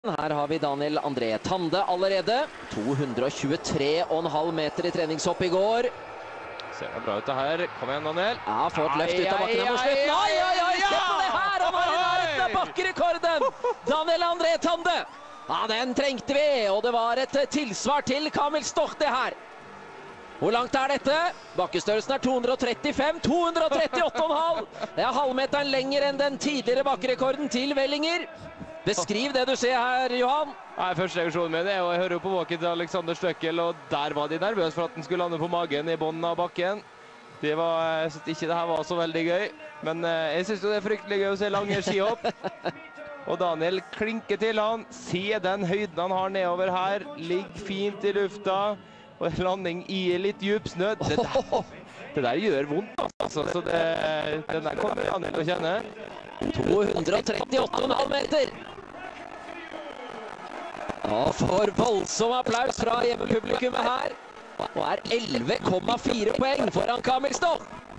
Her har vi Daniel André Tande allerede. 223,5 meter i treningshopp i går. Ser det bra ut det her. Kom igjen, Daniel. Ja, får et løft ut av bakken mot slutten. Oi, se på det her! Han var i nærheten av bakkerekorden! Daniel André Tande. Ja, den trengte vi, og det var et tilsvar til Kamil Stoch det her. Hvor langt er dette? Bakkestørrelsen er 235, 238,5. Det er halvmeteren lenger enn den tidligere bakkerekorden til Wellinger. Beskriv det du ser her, Johan. Nei, første reaksjonen min er, og jeg hører jo på walkie til Alexander Støkkel, og der var de nervøse for at den skulle lande på magen i bånden av bakken. Jeg synes ikke det her var så veldig gøy, men jeg synes jo det er fryktelig gøy å se lange skihopp. Og Daniel klinker til han, se den høyden han har nedover her, ligger fint i lufta, og en landing i litt djupsnø. Det der gjør vondt, altså, så den der kommer Daniel å kjenne. 238,5 meter. Og for voldsom applaus fra hjemmepublikummet her. Og er 11,4 poeng foran Kamil Stoch.